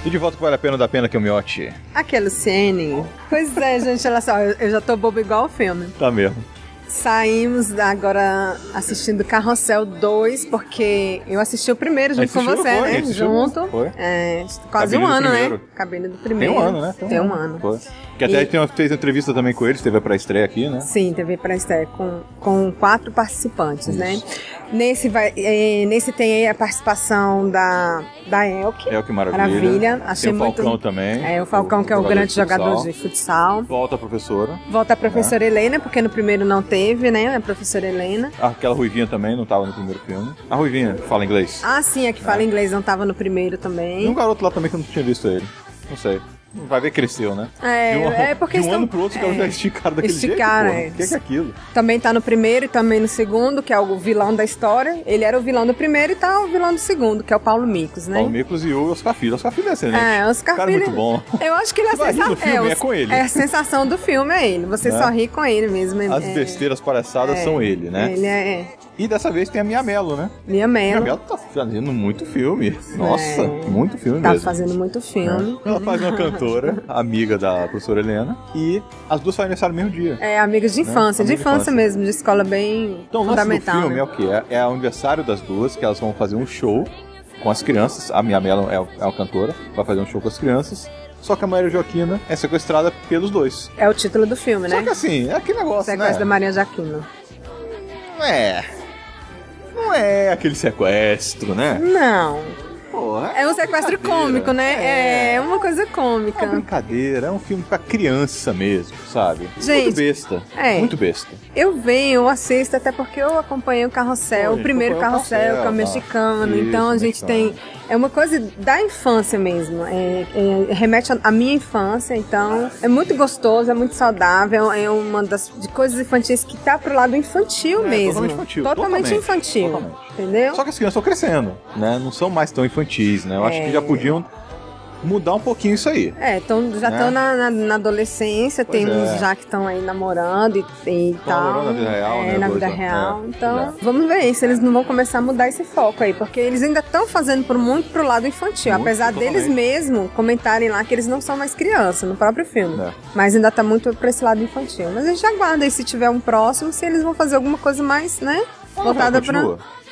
E de volta que vale a pena da pena que eu miote. Aqui, Luciene. Pois é, gente, olha só, eu já tô bobo igual o filme. Tá mesmo. Saímos agora assistindo Carrossel 2, porque eu assisti o primeiro junto com você, foi, né? Junto. Foi. Quase Cabine um ano, do né? primeiro. Cabine do primeiro. Tem um ano, né? Tem um ano. Foi. Que até fez entrevista também com eles, teve a pré-estreia aqui, né? Sim, teve pré-estreia com 4 participantes, né? Nesse tem aí a participação da Elke. Elke Maravilha. Achei tem o Falcão também. O Falcão, que é o grande jogador de futsal. Volta a professora. Volta a professora Helena, porque no primeiro não teve, né? A professora Helena. Aquela Ruivinha também não tava no primeiro filme. A Ruivinha que fala inglês. Ah, sim, a que fala inglês não tava no primeiro também. E um garoto lá também que eu não tinha visto ele. Não sei. Vai ver, cresceu, né? Porque de um ano pro outro, os caras já esticaram daquele jeito. O que é aquilo? Também tá no primeiro e também no segundo, que é o vilão da história. Ele era o vilão do primeiro e tá o vilão do segundo, que é o Paulo Miklos, né? Paulo Miklos e o Oscar Filho. Oscar Filho é excelente. Oscar Filho. O cara é muito bom. Eu acho que ele é sensação. É com ele. É a sensação do filme, é ele. Você só ri com ele mesmo. As besteiras palhaçadas são ele, né? Ele E dessa vez tem a Mia Mello, né? Mia Mello. Mia Mello tá fazendo muito filme. Nossa, muito filme tá mesmo. Tá fazendo muito filme. Ela faz uma cantora, amiga da professora Helena, e as duas fazem aniversário no mesmo dia. Amigas de infância, de infância mesmo, de escola bem fundamental. O filme é o quê? É o aniversário das duas, que elas vão fazer um show com as crianças. A Mia Mello é uma cantora, vai fazer um show com as crianças. Só que a Maria Joaquina é sequestrada pelos dois. É o título do filme, né? Só que assim, é aquele negócio, Sequestro da Maria Joaquina. Não é aquele sequestro, né? Não. Porra, é um sequestro cômico, né? É uma coisa cômica. É uma brincadeira, é um filme pra criança mesmo, sabe? Gente, muito besta. Muito besta. Eu assisto até porque eu acompanhei o Carrossel, o primeiro Carrossel, que é o mexicano. Isso, então a gente tem... É uma coisa da infância mesmo. Remete à minha infância, então é muito gostoso, é muito saudável. É uma das coisas infantis que tá pro lado infantil mesmo. Totalmente infantil. Entendeu? Só que as crianças estão crescendo, né? Não são mais tão infantis, né? Eu acho que já podiam mudar um pouquinho isso aí. Então já estão na adolescência, temos já que estão aí namorando e tal. Na vida real, né? Na vida real. Então, vamos ver se eles não vão começar a mudar esse foco aí, porque eles ainda estão fazendo muito pro lado infantil, apesar deles mesmo comentarem lá que eles não são mais crianças no próprio filme. Mas ainda tá muito pra esse lado infantil. Mas a gente aguarda aí se tiver um próximo, se eles vão fazer alguma coisa mais, né? Voltada pra...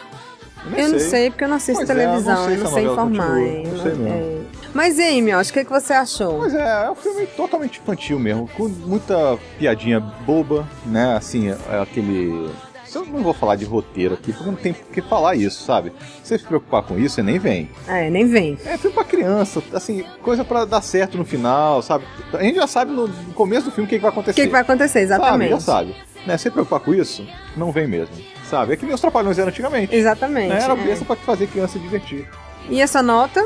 Eu não sei, porque eu não assisto televisão, eu não sei informar. Não sei mesmo. Mas e aí, Miotti, o que você achou? Pois é um filme totalmente infantil mesmo, com muita piadinha boba, né? Assim, aquele... Eu não vou falar de roteiro aqui, porque não tem por que falar isso, sabe? Se você se preocupar com isso, você nem vem. Nem vem. É filme pra criança, assim, coisa pra dar certo no final, sabe? A gente já sabe no começo do filme o que vai acontecer. O que vai acontecer, exatamente. Já sabe. Né? Se você preocupar com isso, não vem mesmo. Sabe? É que nem os Trapalhões eram antigamente. Exatamente. Né? Era besta pra fazer criança se divertir. E essa nota?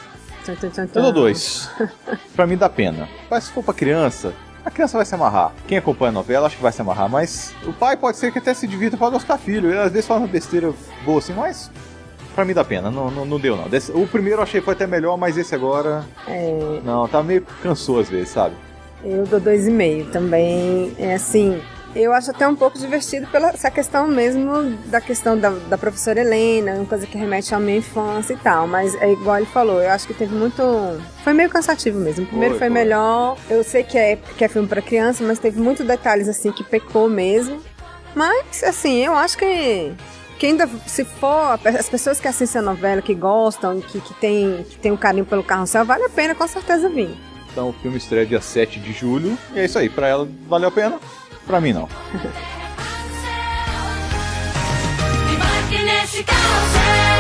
Eu dou 2. Pra mim dá pena. Mas se for pra criança, a criança vai se amarrar. Quem acompanha a novela acho que vai se amarrar, mas o pai pode ser que até se divirta para Oscar Filho. Ele às vezes fala uma besteira boa assim, mas pra mim dá pena. Não deu, não. O primeiro eu achei que foi até melhor, mas esse agora... Não, tá meio cansou às vezes, sabe? Eu dou 2,5 também. É assim... Eu acho até um pouco divertido pela essa questão mesmo da questão da professora Helena, uma coisa que remete à minha infância e tal, mas é igual ele falou, eu acho que teve muito... Foi meio cansativo mesmo, o primeiro foi melhor, eu sei que é filme pra criança, mas teve muitos detalhes assim que pecou mesmo, mas assim, eu acho que ainda, se for, as pessoas que assistem a novela, que gostam, que tem um carinho pelo Carrossel, vale a pena com certeza vir. Então o filme estreia dia 7 de julho, e é isso aí, pra ela valeu a pena? Pra mim, não. Embarque nesse carrossel.